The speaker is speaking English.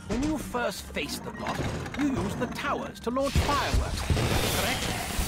When you first faced the plot, you used the towers to launch fireworks, correct?